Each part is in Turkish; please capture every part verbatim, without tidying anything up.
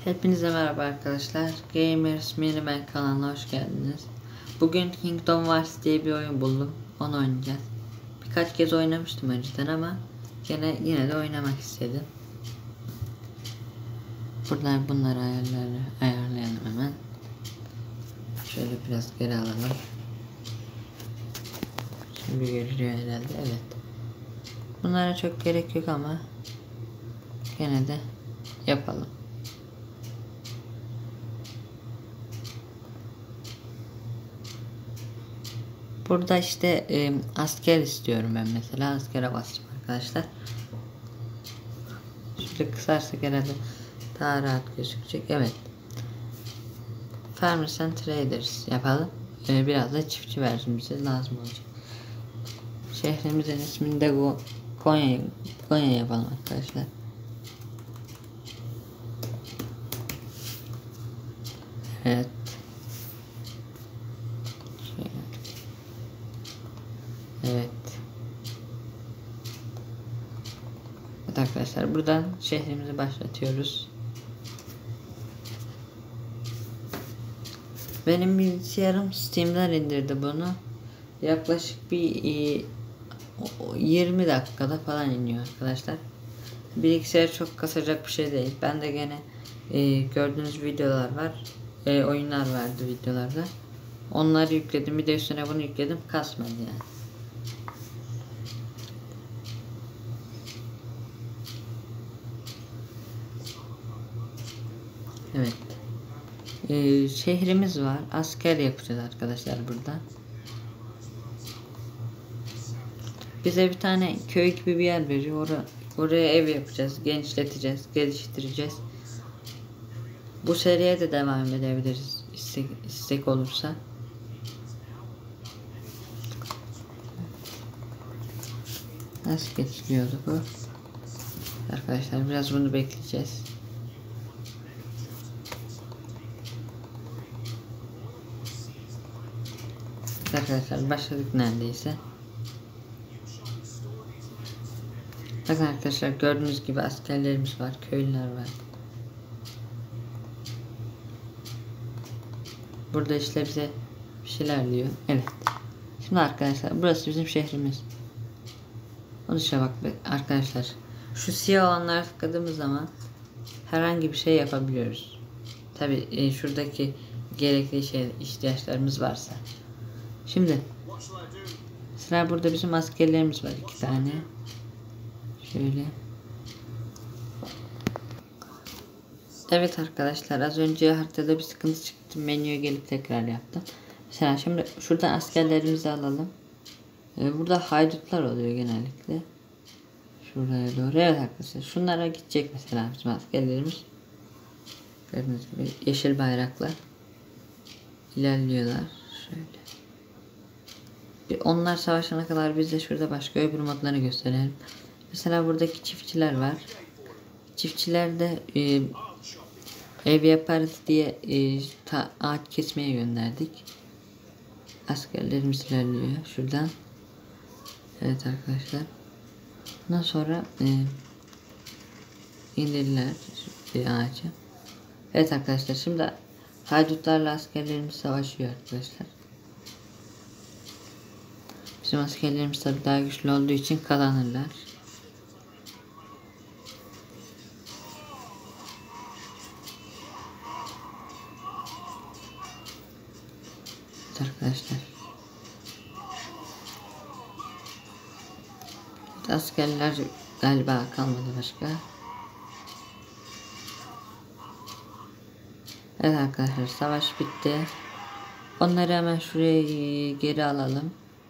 Hepinize merhaba arkadaşlar. Gamers Miniman kanalına hoş geldiniz. Bugün Kingdom Wars diye bir oyun buldum. Onu oynayacağız. Birkaç kez oynamıştım önceden ama yine yine de oynamak istedim. Buradan bunları ayarları ayarlayalım hemen. Şöyle biraz geri alalım. Şimdi görülüyor herhalde. Evet. Bunlara çok gerek yok ama gene de yapalım. Burada işte e, asker istiyorum ben mesela. Askere basacağım arkadaşlar. Şöyle kısarsak herhalde daha rahat gözükecek. Evet. Farmers and Traders yapalım. E, biraz da çiftçi versin, bize lazım olacak. Şehrimizin ismini de Go Konya, Konya yapalım arkadaşlar. Evet. Evet. Evet arkadaşlar, buradan şehrimizi başlatıyoruz. Benim bilgisayarım Steam'den indirdi bunu. Yaklaşık bir yirmi dakikada falan iniyor arkadaşlar. Bilgisayar çok kasacak bir şey değil. Ben de gene e, gördüğünüz videolar var. E, oyunlar vardı videolarda. Onları yükledim. Bir de üstüne bunu yükledim. Kasmadı yani. Evet. Ee, şehrimiz var. Asker yapacağız arkadaşlar burada. Bize bir tane köy gibi bir yer veriyor. Or oraya ev yapacağız. Genişleteceğiz. Geliştireceğiz. Bu seriye de devam edebiliriz. İstek, istek olursa. Nasıl geçiliyordu bu? Arkadaşlar biraz bunu bekleyeceğiz. Arkadaşlar başladık neredeyse. Bakın arkadaşlar, gördüğünüz gibi askerlerimiz var, köylüler var. Burada işte bize bir şeyler diyor. Evet. Şimdi arkadaşlar, burası bizim şehrimiz. Onun dışına bak arkadaşlar. Şu siyah olanlara tıkladığımız zaman herhangi bir şey yapabiliyoruz. Tabi e, şuradaki gerekli şey ihtiyaçlarımız varsa. Şimdi sıra burada bizim askerlerimiz var, iki tane. Şöyle. Evet arkadaşlar, az önce haritada bir sıkıntı çıktı. Menüye gelip tekrar yaptım. Mesela şimdi şuradan askerlerimizi alalım. Ee, burada haydutlar oluyor genellikle. Şuraya doğru. Evet arkadaşlar, şunlara gidecek mesela bizim askerlerimiz. Gördüğünüz gibi yeşil bayraklar ilerliyorlar. Şöyle. Bir onlar savaşana kadar biz de şurada başka öbür modları gösterelim. Mesela buradaki çiftçiler var. Çiftçilerde e, ev yaparız diye e, ta, ağaç kesmeye gönderdik. Askerlerimiz ilerliyor şuradan. Evet arkadaşlar. Ondan sonra e, indirdiler ağaca. Evet arkadaşlar, şimdi haydutlarla askerlerimiz savaşıyor arkadaşlar. Bizim askerlerimiz tabi daha güçlü olduğu için kazanırlar. Evet arkadaşlar. Askerler galiba kalmadı başka. Evet arkadaşlar, savaş bitti. Onları hemen şuraya geri alalım.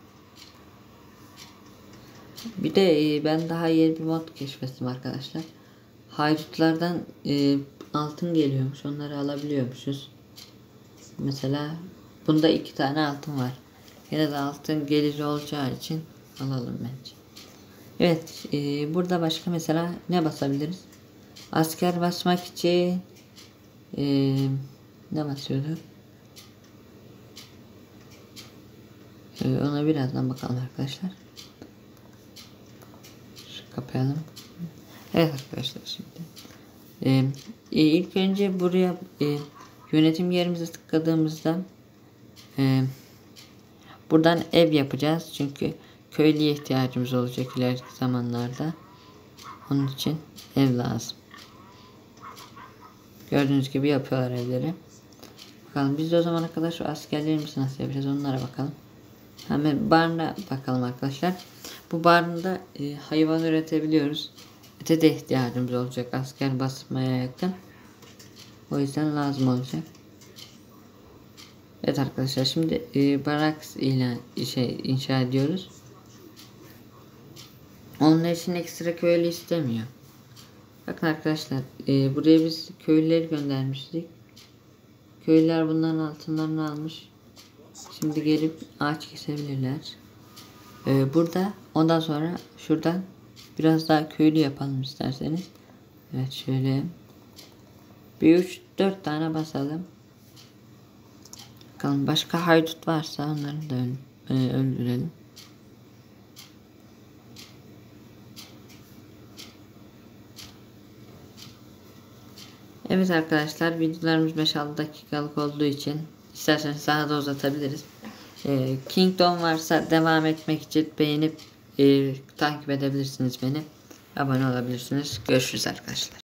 Bir de e, ben daha yeni bir mod keşfettim arkadaşlar. Haydutlardan e, altın geliyormuş. Onları alabiliyormuşuz. Mesela bunda iki tane altın var. Yine de altın geliri olacağı için alalım bence. Evet, e, burada başka mesela ne basabiliriz? Asker basmak için e, ne basıyorduk? E, ona birazdan bakalım arkadaşlar. Şu kapayalım. Evet arkadaşlar, şimdi e, e, ilk önce buraya e, yönetim yerimize tıkladığımızda e, buradan ev yapacağız. Çünkü köylüye ihtiyacımız olacak ileriki zamanlarda. Onun için ev lazım. Gördüğünüz gibi yapıyorlar evleri. Bakalım biz de o zamana kadar şu askerlerimizi nasıl yapacağız onlara bakalım. Hemen barına bakalım arkadaşlar. Bu barında e, hayvan üretebiliyoruz. Ete de ihtiyacımız olacak asker basmaya yakın. O yüzden lazım olacak. Evet arkadaşlar şimdi e, barak ilan şey inşa ediyoruz. Onun için ekstra köylü istemiyor. Bakın arkadaşlar e, buraya biz köylüleri göndermiştik. Köylüler bunların altınlarını almış. Şimdi gelip ağaç kesebilirler. Ee, burada ondan sonra şuradan biraz daha köylü yapalım isterseniz. Evet şöyle bir üç dört tane basalım. Bakalım başka haydut varsa onları da öl e, öldürelim. Evet arkadaşlar videolarımız beş altı dakikalık olduğu için isterseniz daha da uzatabiliriz. Ee, Kingdom varsa devam etmek için beğenip e, takip edebilirsiniz beni. Abone olabilirsiniz. Görüşürüz arkadaşlar.